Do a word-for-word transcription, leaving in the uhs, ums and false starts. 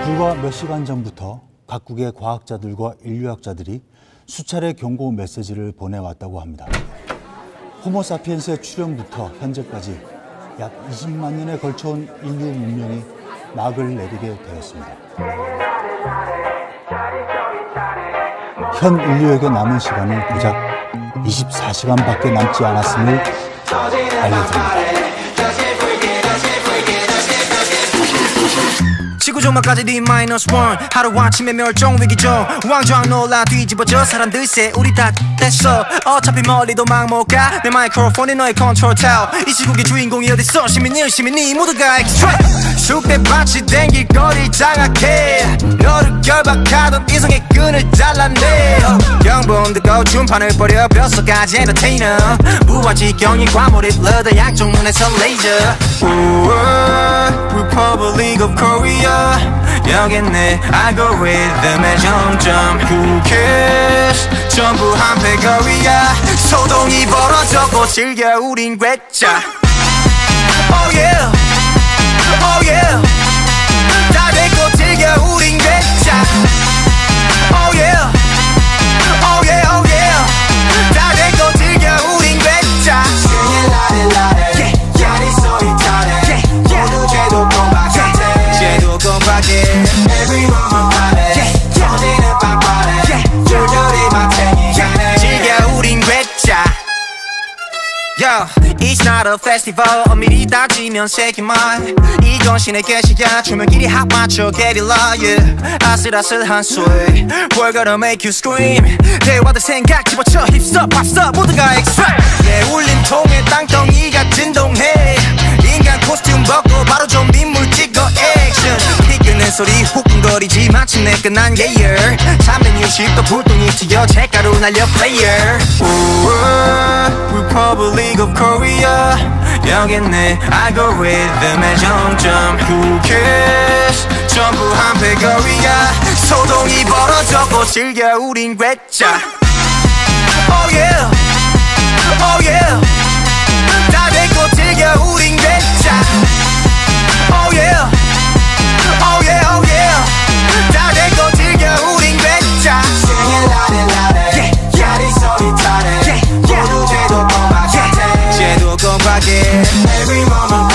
불과 몇 시간 전부터 각국의 과학자들과 인류학자들이 수차례 경고 메시지를 보내왔다고 합니다. 호모사피엔스의 출현부터 현재까지 약 이십만 년에 걸쳐온 인류 문명이 막을 내리게 되었습니다. 현 인류에게 남은 시간은 고작 이십사 시간밖에 남지 않았음을 알려드립니다. 지구조만까지 D 마이너스 원 하루아침에 멸종 위기죠. 왕좌왕 놀라 뒤집어져 사람들 새 우리 다 됐어. 어차피 멀리 도망 못 가. 내 마이크로폰이 너의 컨트롤 타워. 이 시국의 주인공이 어딨어. 시민이 시민이 모두가 엑스트라. 쑥대 밭이 댕길 거리 장악해. 너를 결박하던 이성의 끈을 잘라내. 영분 듣고 준판을 버려 뼛속까지 엔터테이너. 무한지경이 과몰입 러더 약종 눈에서 레이저. Republic of Korea. 여긴 내 알고리즘의 정점. Who cares? 전부 한패거리야. 소동이 벌어졌고 즐겨 우린 괴짜. Oh yeah, oh yeah. 다 됐고 즐겨 우린 괴짜. Oh yeah, oh yeah, oh yeah. 다 됐고 즐겨 우린 괴짜. Singing 라레 라레 야리 소리 타래. 모두 죄도 공박해. 죄도 공박해. Every moment party. 터지는 빵빠레. 줄줄이 마탱이 가네. 즐겨 우린 괴짜. Yo, it's not a festival. 엄밀히 따지면 세기말. 이건 신의 계시야. 조명끼리 합 맞춰 게릴라. Yeah, 아슬아슬한 소리. We're gonna make you scream. 대화들 생각 집어쳐. 힙스터 팝스터 모두가 extra. 내 울림통에 땅덩이가 진동해. 인간 코스튬 벗고 바로 좀비 물 찍어 액션. 피 끄는 소리 후끈거리지 마침내 끝난 예열. 삼백육십 도 불똥이 튀어 책가루 날려 player. Republic of Korea. 여긴 내 알고리즘의 정점. Who cares? 전부 한패거리야. 소동이 벌어졌고 즐겨 우린 괴짜. Oh yeah, oh yeah. 다 됐고 즐겨 우린 괴짜. Oh yeah, oh yeah, oh yeah. 다 됐고 즐겨 우린 괴짜. Singing 라레 라레 야리 소리 타래. 모두 죄도 공박해. 죄도 공박해. Every moment